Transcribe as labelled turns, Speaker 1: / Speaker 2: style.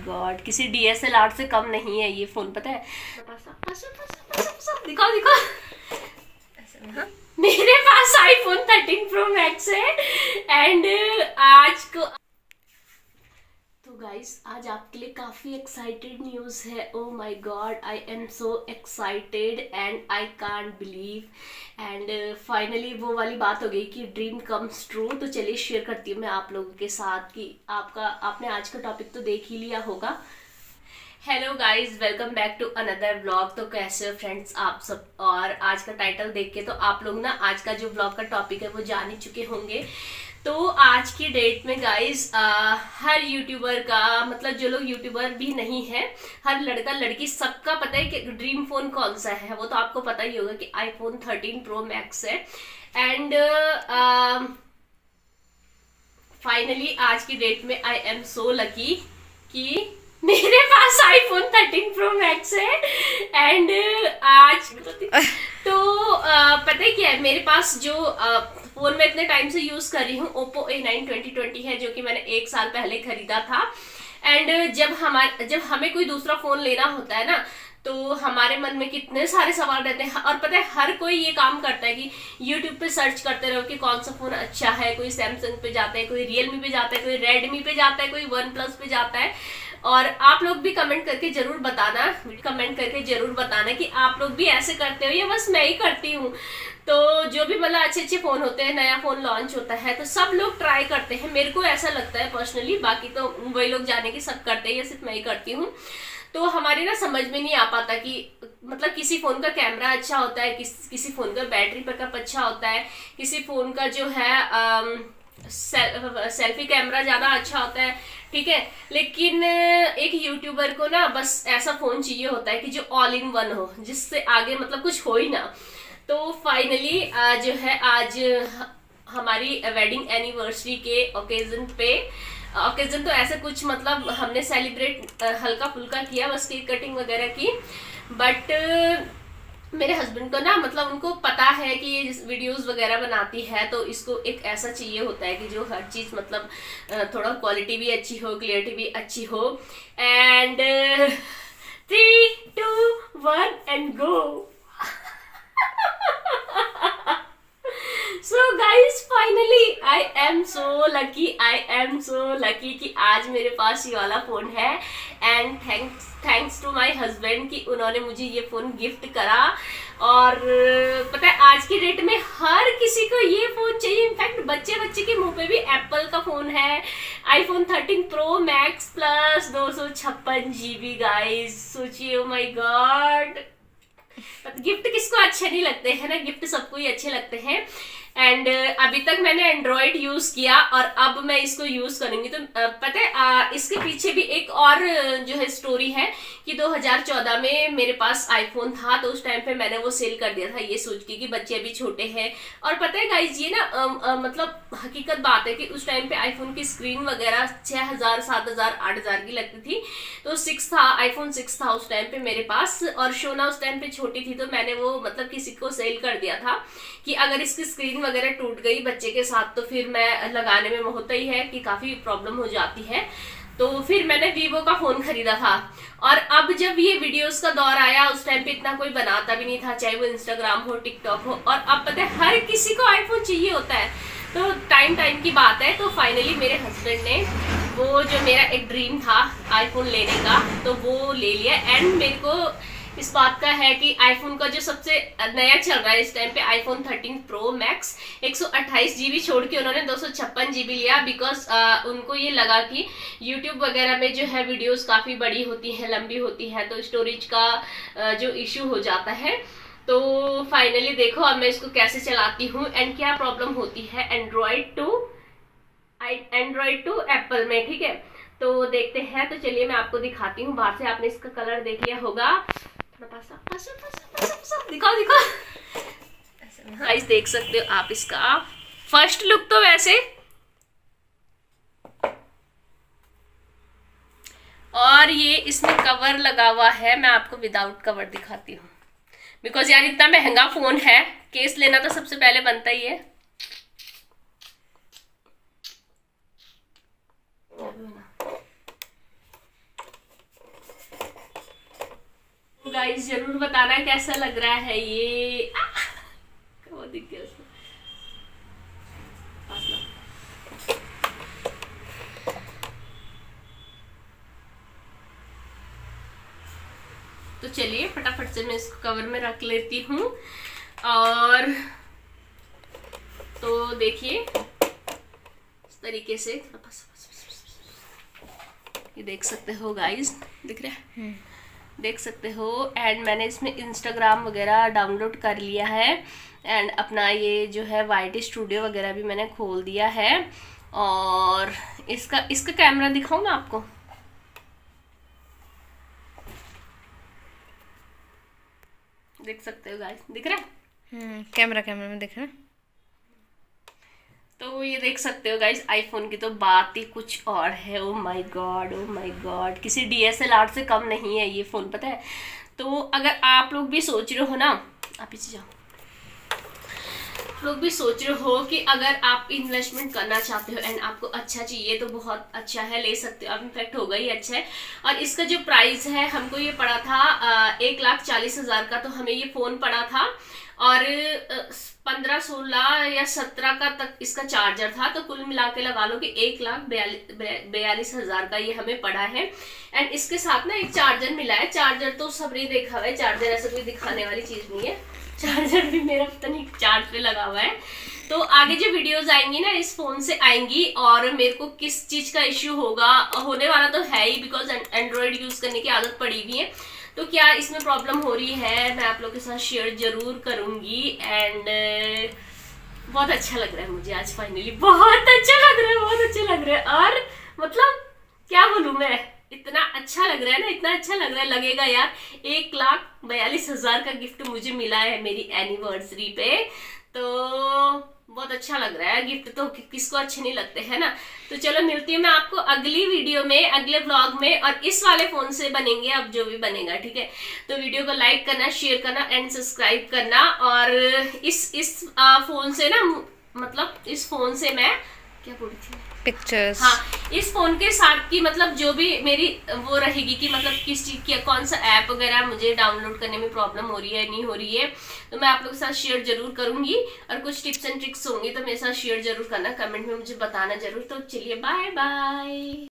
Speaker 1: God, किसी DSLR से कम नहीं है ये फोन, पता है। दिखाओ दिखाओ, मेरे पास iPhone 13 Pro Max है एंड आज को तो गाइस आज आपके लिए काफी एक्साइटेड न्यूज है। Oh my god, I am so excited and I can't believe and finally वो वाली बात हो गई कि ड्रीम कम्स ट्रू। तो चलिए शेयर करती हूँ मैं आप लोगों के साथ कि आपने आज का टॉपिक तो देख ही लिया होगा। Hello guys, welcome back to another vlog. तो कैसे हो फ्रेंड्स आप सब, और आज का टाइटल देख के तो आप लोग ना आज का जो व्लॉग का टॉपिक है वो जान ही चुके होंगे। तो आज की डेट में गाइज हर यूट्यूबर का, मतलब जो लोग यूट्यूबर भी नहीं है, हर लड़का लड़की सबका पता है कि ड्रीम फोन कौन सा है। वो तो आपको पता ही होगा कि iPhone 13 Pro Max है। एंड फाइनली आज की डेट में आई एम सो लकी कि मेरे पास iPhone 13 Pro Max है। एंड आज तो पता है क्या है, मेरे पास जो फोन मैं इतने टाइम से यूज कर रही हूँ Oppo A9 2020 है, जो कि मैंने 1 साल पहले खरीदा था। एंड जब हमें कोई दूसरा फोन लेना होता है ना, तो हमारे मन में कितने सारे सवाल रहते हैं। और पता है हर कोई ये काम करता है कि YouTube पे सर्च करते रहो कि कौन सा फोन अच्छा है। कोई सैमसंग पे जाता है, कोई Realme पे जाता है, कोई Redmi पे जाता है, कोई OnePlus पे जाता है। और आप लोग भी कमेंट करके जरूर बताना कि आप लोग भी ऐसे करते हो या बस मैं ही करती हूँ। तो जो भी मतलब अच्छे फोन होते हैं, नया फोन लॉन्च होता है तो सब लोग ट्राई करते हैं, मेरे को ऐसा लगता है पर्सनली। बाकी तो वही लोग जाने की सब करते हैं या सिर्फ मैं ही करती हूँ। तो हमारे ना समझ में नहीं आ पाता कि मतलब किसी फोन का कैमरा अच्छा होता है, किसी फोन का बैटरी बैकअप अच्छा होता है, किसी फोन का जो है सेल्फी कैमरा ज्यादा अच्छा होता है, ठीक है। लेकिन एक यूट्यूबर को ना बस ऐसा फोन चाहिए होता है कि जो ऑल इन वन हो, जिससे आगे मतलब कुछ हो ही ना। तो फाइनली जो है आज हमारी वेडिंग एनिवर्सरी के ओकेजन तो ऐसे कुछ मतलब हमने सेलिब्रेट हल्का फुल्का किया, बस केक कटिंग वगैरह की। बट मेरे हस्बैंड को ना मतलब उनको पता है कि ये वीडियोस वगैरह बनाती है, तो इसको एक ऐसा चाहिए होता है कि जो हर चीज मतलब थोड़ा क्वालिटी भी अच्छी हो, क्लियरिटी भी अच्छी हो। And 3, 2, 1 and go. So guys, finally I am so lucky कि आज मेरे पास ये वाला फोन है। And thanks to my husband कि उन्होंने मुझे ये फोन गिफ्ट करा। और पता है आज की डेट में हर किसी को ये फोन चाहिए। इनफैक्ट बच्चे के मुंह पे भी एप्पल का फोन है, iPhone 13 Pro Max plus 256 GB। Guys सोचिए, ओ माय गॉड, गिफ्ट किसको अच्छे नहीं लगते हैं ना, गिफ्ट सबको ही अच्छे लगते हैं। एंड अभी तक मैंने एंड्रॉइड यूज किया और अब मैं इसको यूज करूंगी। तो पता है इसके पीछे भी एक और जो है स्टोरी है कि 2014 में मेरे पास आईफोन था, तो उस टाइम पे मैंने वो सेल कर दिया था ये सोच के कि बच्चे अभी छोटे हैं। और पता है गाइज ये ना मतलब हकीकत बात है कि उस टाइम पे आईफोन की स्क्रीन वगैरह 6000, 7000, 8000 की लगती थी। तो 6 था, iPhone 6 था उस टाइम पे मेरे पास, और शोना उस टाइम पे छोटी थी, तो मैंने वो मतलब किसी को सेल कर दिया था कि अगर इसकी स्क्रीन वगैरह टूट गई बच्चे के साथ तो फिर मैं लगाने में होता ही है कि काफी प्रॉब्लम हो जाती है। तो फिर मैंने वीवो का फोन खरीदा था। और अब जब ये वीडियोस का दौर आया, उस टाइम पे इतना कोई बनाता भी नहीं था, चाहे वो इंस्टाग्राम हो, टिकटॉक हो। और अब पता है हर किसी को आईफोन चाहिए होता है, तो टाइम की बात है। तो फाइनली मेरे हस्बैंड ने वो जो मेरा एक ड्रीम था आईफोन लेने का, तो वो ले लिया। एंड मेरे को इस बात का है कि आईफोन का जो सबसे नया चल रहा है इस टाइम पे iPhone 13 Pro Max 128 GB छोड़ के उन्होंने 256 GB लिया। बिकॉज उनको ये लगा कि YouTube वगैरह में जो है वीडियोस काफी बड़ी होती है, लंबी होती है, तो स्टोरेज का जो इश्यू हो जाता है। तो फाइनली देखो अब मैं इसको कैसे चलाती हूँ एंड क्या प्रॉब्लम होती है एंड्रॉइड टू एप्पल में, ठीक है। तो देखते हैं, तो चलिए मैं आपको दिखाती हूँ। बाहर से आपने इसका कलर देख लिया होगा, दिखाओ गाइस, देख सकते हो आप इसका फर्स्ट लुक। तो वैसे और ये इसमें कवर लगा हुआ है, मैं आपको विदाउट कवर दिखाती हूँ। बिकॉज यार इतना महंगा फोन है, केस लेना तो सबसे पहले बनता ही है। गाइस जरूर बताना कैसा लग रहा है ये। वो दिख गया उसको। तो चलिए फटाफट से मैं इसको कवर में रख लेती हूँ। और तो देखिए इस तरीके से ये देख सकते हो गाइस, दिख रहा है, देख सकते हो। एंड मैंने इसमें इंस्टाग्राम वगैरह डाउनलोड कर लिया है एंड अपना ये जो है YT स्टूडियो वगैरह भी मैंने खोल दिया है। और इसका कैमरा दिखाऊं मैं आपको। देख सकते हो गाइस, दिख रहा है?
Speaker 2: कैमरा में दिख रहा है।
Speaker 1: तो ये देख सकते हो गाइस, आईफोन की तो बात ही कुछ और है। Oh my god, oh my god, किसी DSLR से कम नहीं है ये फ़ोन, पता है। तो अगर आप लोग भी सोच रहे हो ना, आप पीछे जाओ, लोग भी सोच रहे हो कि अगर आप इन्वेस्टमेंट करना चाहते हो एंड आपको अच्छा चाहिए तो बहुत अच्छा है, ले सकते हो आप। इनफैक्ट होगा ही अच्छा है। और इसका जो प्राइस है, हमको ये पड़ा था 1,40,000 का, तो हमें ये फ़ोन पड़ा था। और 15, 16 या 17 का तक इसका चार्जर था। तो कुल मिला के लगा लो कि 1,42,000 का ये हमें पड़ा है। एंड इसके साथ ना एक चार्जर मिला है। चार्जर तो सबने देखा हुआ है, चार्जर ऐसा कोई दिखाने वाली चीज़ नहीं है। चार्जर भी मेरा पता नहीं चार्ज पे लगा हुआ है। तो आगे जो वीडियोस आएंगी ना इस फोन से आएंगी, और मेरे को किस चीज का इश्यू होगा, होने वाला तो है ही, बिकॉज एंड्रॉइड यूज करने की आदत पड़ी हुई है। तो क्या इसमें प्रॉब्लम हो रही है मैं आप लोगों के साथ शेयर जरूर करूंगी। एंड बहुत अच्छा लग रहा है मुझे आज, फाइनली बहुत अच्छा लग रहा है, बहुत अच्छा लग रहा है। और मतलब क्या बोलूं मैं, इतना अच्छा लग रहा है ना, इतना अच्छा लग रहा है, लगेगा यार 1,42,000 का गिफ्ट मुझे मिला है मेरी एनिवर्सरी पे। तो बहुत अच्छा लग रहा है। गिफ्ट तो किसको अच्छे नहीं लगते हैं ना। तो चलो मिलती हूँ मैं आपको अगली वीडियो में, अगले व्लॉग में। और इस वाले फोन से बनेंगे अब जो भी बनेगा, ठीक है। तो वीडियो को लाइक करना, शेयर करना एंड सब्सक्राइब करना। और इस फोन से ना, मतलब इस फोन से मैं क्या बोल रही थी,
Speaker 2: पिक्चर्स,
Speaker 1: हाँ, इस फोन के साथ की मतलब जो भी मेरी वो रहेगी कि मतलब किस चीज की कौन सा ऐप वगैरह मुझे डाउनलोड करने में प्रॉब्लम हो रही है नहीं हो रही है, तो मैं आप लोगों के साथ शेयर जरूर करूंगी। और कुछ टिप्स एंड ट्रिक्स होंगी तो मेरे साथ शेयर जरूर करना, कमेंट में मुझे बताना जरूर। तो चलिए बाय बाय।